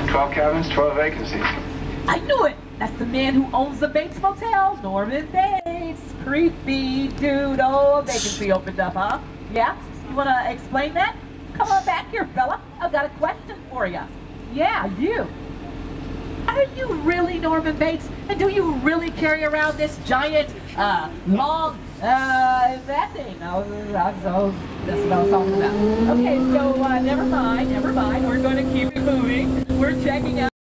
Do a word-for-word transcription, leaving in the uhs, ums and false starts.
twelve cabins, twelve vacancies. I knew it! That's the man who owns the Bates Motel, Norman Bates. Creepy dude. Oh, a vacancy opened up, huh? Yeah? You want to explain that? Come on back here, fella. I've got a question for you. Yeah, you. Are you really Norman Bates? And do you really carry around this giant, uh, long, uh, that thing? I was, I was, I was, that's what I was talking about. Okay, so, uh, never mind, never mind. We're going to keep it moving. We're checking out.